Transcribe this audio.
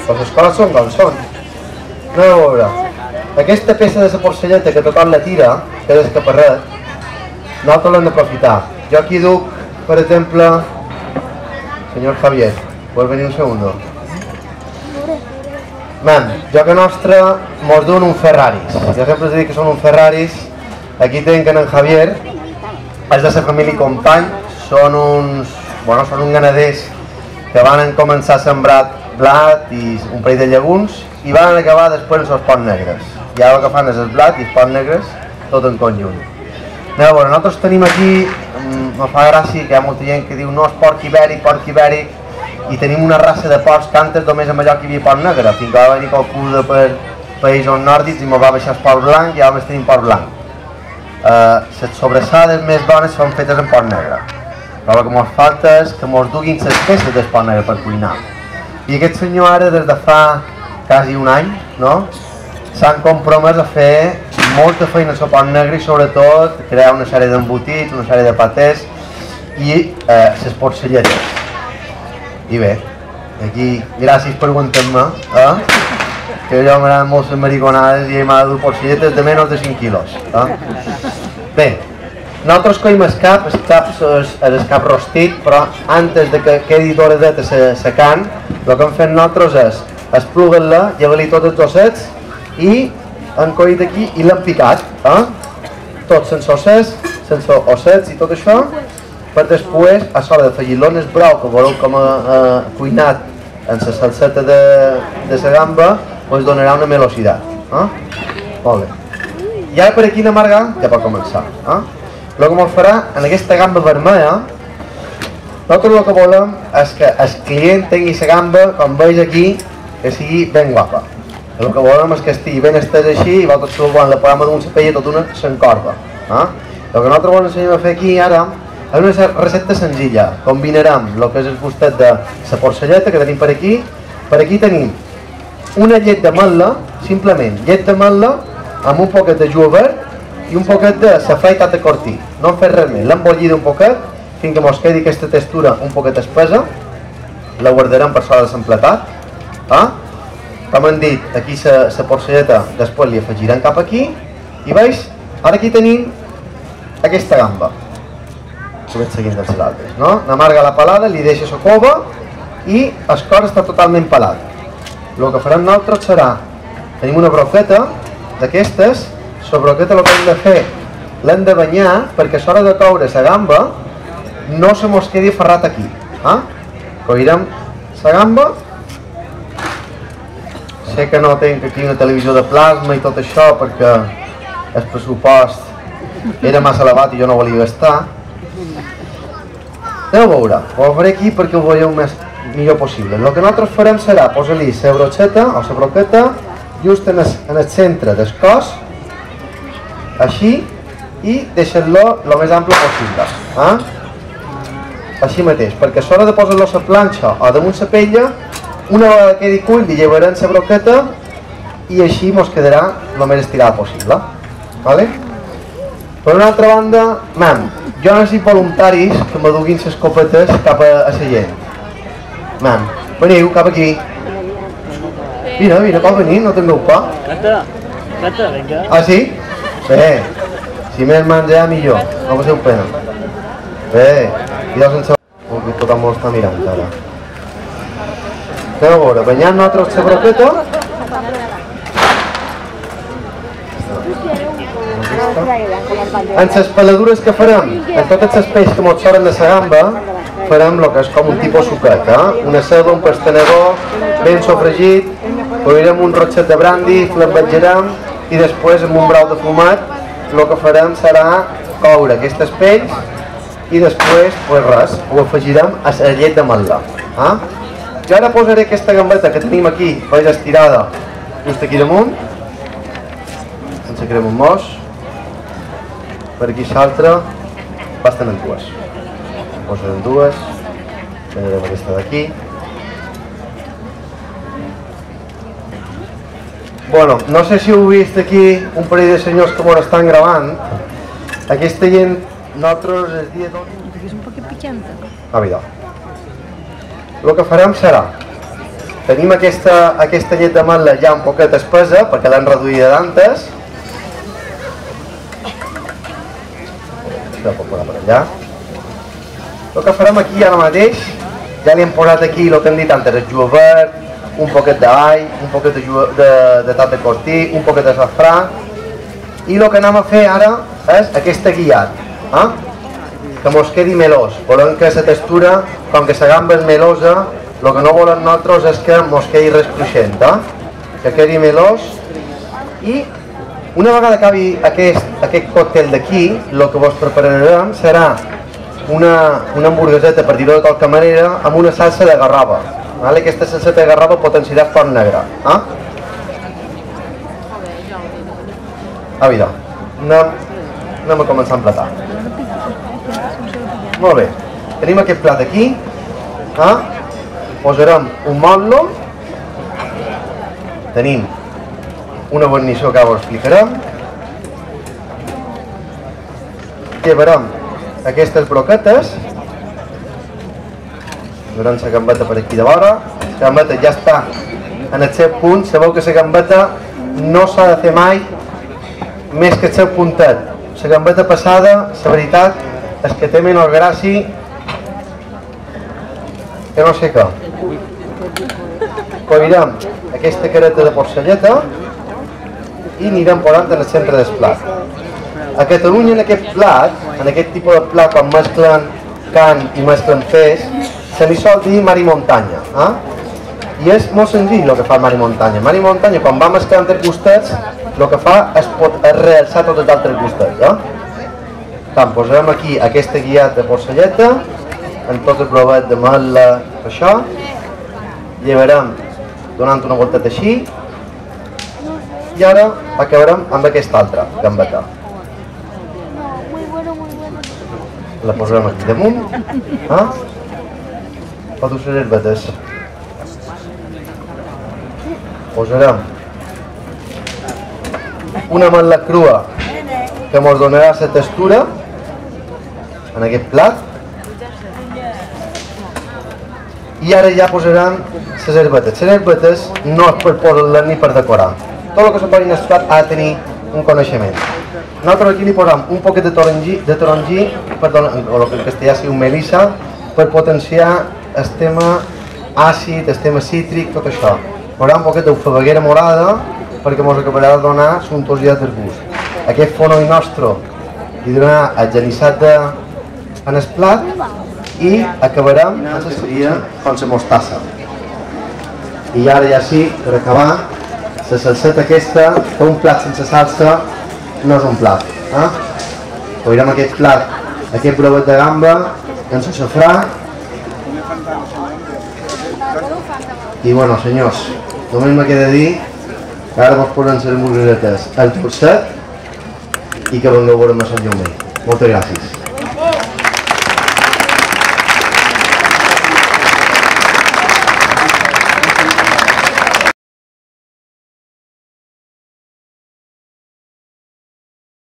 Però les coses són com són. Anem a veure. Aquesta peça de la porcelleta que tothom la tira, que és escaparret, nosaltres l'hem d'aprofitar. Jo aquí duc, per exemple, senyor Javier, ¿puedes venir un segundo? Man, jo que nostre mos duen uns Ferraris. Jo sempre us dic que són uns Ferraris. Aquí tenen en Javier, és de la família Company, són uns ganaders que van començar a sembrar blat i un parell de llegums i van acabar després amb els pots negres. I ara el que fan és el blat i els pots negres tot en conjunt. Anem a veure, nosaltres tenim aquí, me fa gràcia que hi ha molta gent que diu no, és porc ibèric, i tenim una raça de porcs que antes només en allò que hi havia porc negre, fins que va venir qualcú de per països nòrdics i me va baixar el porc blanc i ara només tenim porc blanc. Les sobrassades més bones són fetes en porc negre, però el que ens falta és que ens duguin les peces del porc negre per cuinar. I aquest senyor ara, des de fa quasi un any, no? S'han compromès a fer molta feina al porc negre i sobretot crear una sèrie d'embotits, una sèrie de patés i les porcelletes. I bé, aquí, gràcies per aguantar-me, que jo m'agraden molt les mariconades i m'ha de dur porcelletes de menys de 5 quilos. Bé, nosaltres coim el cap és el cap rostit, però antes de que quedi doradet secant, el que hem fet nosaltres és esplugar-la, llevar-li tots els ossets i hem coït aquí i l'hem picat, tot sense ossets i tot això, per després, a l'hora d'afegir-lo en el brou que veureu com ha cuinat en la salseta de la gamba, us donarà una velocitat. Molt bé. I ara per aquí l'amarga ja pot començar. El que ens farà en aquesta gamba vermella, nosaltres el que volem és que el client tingui la gamba, com veus aquí, que sigui ben guapa. El que volem és que estigui ben estès així i vosaltres quan la posem d'un cepell tot una s'encorba. El que nosaltres volem ensenyar a fer aquí ara és una recepta senzilla. Combinarem el que és el gustet de la porcelleta que tenim per aquí. Per aquí tenim una llet d'ametla, simplement llet d'ametla amb un poquet de julivert i un poquet de safrà de cortí. No hem fet res més, l'hem bollida un poquet fins que ens quedi aquesta textura un poquet espessa. La guardarem per sobre de l'empletat. Com hem dit, aquí la porcelleta després li afegirem cap aquí i veus, ara aquí tenim aquesta gamba que veig seguint dels altres, no? N'amarga la pelada, li deixa la cova i el cor està totalment pelat. El que farem nosaltres serà, tenim una broqueta d'aquestes, la broqueta el que hem de fer l'hem de banyar perquè a l'hora de coure la gamba no se mos quedi aferrat aquí. Coirem la gamba. Sé que no tinc aquí una televisió de plasma i tot això perquè el pressupost era massa elevat i jo no volia gastar. Anem a veure, ho faré aquí perquè ho veieu millor possible. El que nosaltres farem serà posar-li la brocheta o la broqueta just en el centre del cos, així, i deixar-lo el més ample possible. Així mateix, perquè a l'hora de posar-lo a la planxa o damunt la pella, una vegada que quedi cuit li llevarem la broqueta i així ens quedarà el més estirada possible. Per una altra banda, jo necessito voluntaris que me duguin les copetes cap a la gent. Veniu cap aquí. Vine, pot venir, no tingueu por. Cata, vinga. Ah, sí? Bé, si més menjar millor, no passeu pena. Bé, jo sense... Tothom m'ho està mirant ara. Anem a veure, banyant nosaltres la broqueta. En les peladures que farem, en totes les peix que ens sobren de la gamba, farem el que és com un tipus suquet, una ceba, un pastanegó, ben sofregit, coirem un rotxet de brandi, flambejarem i després amb un brou de fumat el que farem serà coure aquestes pells i després, res, ho afegirem a la llet d'ametla. Jo ara posaré aquesta gambeta que tenim aquí, veig estirada, just aquí damunt, sense crema un mos, per aquí l'altra, basten en dues. Posarem dues, prendrem aquesta d'aquí. Bueno, no sé si heu vist aquí un parell de senyors que m'ho estan gravant. Aquesta gent, nosaltres el dia 12... És un poquet pitjanta. Mira. El que farem serà Tenim aquesta llet d'ametla ja un poquet espesa, perquè l'hem reduïda d'antes. Això ho puc posar per allà. El que farem aquí ara mateix, ja li hem posat aquí el que hem dit antes, el julivert, un poquet d'all, un poquet de tap de costí, un poquet de safrà, i el que anem a fer ara és aquest guiat, que mos quedi melós. Volem que la textura, com que la gamba és melosa, el que no volem nosaltres és que mos quedi res cruixent, que quedi melós. I una vegada acabi aquest còctel d'aquí, el que vos prepararem serà una hamburgueseta, per dir-ho de qualque manera, amb una salsa de garrava. Aquesta salsa de garrava potenciarà el forn negre. Vinga, anem a començar a emplatar. Molt bé, tenim aquest plat aquí. Posarem un motlo. Tenim una guarnició que ara ho explicarem. Llevarem aquestes broquetes. Veurem la gambeta per aquí de vora. La gambeta ja està en el seu punt. Sabeu que la gambeta no s'ha de fer mai més que el seu puntet. La gambeta passada, la veritat, és que té menys gràcia que no sé què. Coirem aquesta careta de porcelleta i anirem posant en el centre del plat. A Catalunya, en aquest plat, en aquest tipus de plat, quan mesclen carn i mesclen peix, se li sol dir mar i muntanya. I és molt senzill el que fa el mar i muntanya. Mar i muntanya, quan va mesclar entre costats, el que fa és realçar tots els altres costats. Posarem aquí aquesta guiat de porcelleta, amb tot el brovet de mel·la, això. Llevarem donant una volteta així. I ara acabarem amb aquesta altra gambeta. La posarem aquí damunt. Foto les herbetes. Posarem una ametla crua que ens donarà la textura en aquest plat. I ara ja posarem les herbetes. Les herbetes no és per posar-les ni per decorar. Tot el que se posi en el plat ha de tenir un coneixement. Nosaltres aquí li posem un poquet de tarongi, o el que en castellà es diu melissa, per potenciar el tema àcid, el tema cítric, tot això. Posarem un poquet d'ofeguera morada perquè ens acabarà de donar sumptuositat del gust. Aquest fonoll nostre li donarà el genissat en el plat i acabarem amb la seria amb la mostassa. I ara ja sí, per acabar, la salseta aquesta, que un plat sense salsa no és un plat. Coirem aquest plat, aquest brovet de gamba, amb el safrà. I bueno, senyors, només me queda dir que ara vos posem les hamburguesetes al torcet i que vengueu a veure-me a Sant Jaume. Moltes gràcies.